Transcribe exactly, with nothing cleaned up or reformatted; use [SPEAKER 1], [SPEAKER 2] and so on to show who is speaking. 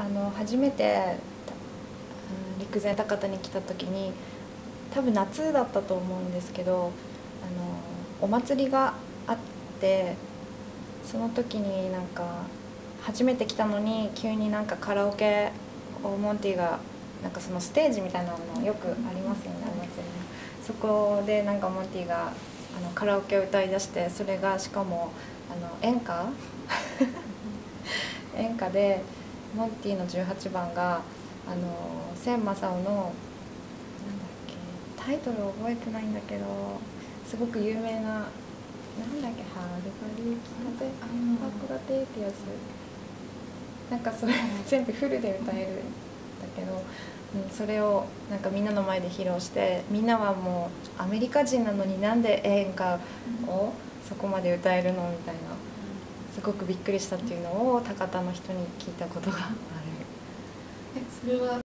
[SPEAKER 1] あの初めて、うん、陸前高田に来た時に多分夏だったと思うんですけど、あのお祭りがあって、その時になんか初めて来たのに急になんかカラオケをモンティがなんかそのステージみたいなのよくありますよね、お祭りの。そこでなんかモンティがあのカラオケを歌いだして、それがしかもあの演歌演歌でモンティのじゅうはちばんがあの千正夫のなんだっけ、タイトル覚えてないんだけど、すごく有名な、なんだっけ、はるばる風函館ってやつ、なんかそれ全部フルで歌えるんだけど、うん、それをなんかみんなの前で披露して、みんなはもうアメリカ人なのになんで演歌をそこまで歌えるのみたいな、すごくびっくりしたっていうのを高田の人に聞いたことがある。
[SPEAKER 2] え、それは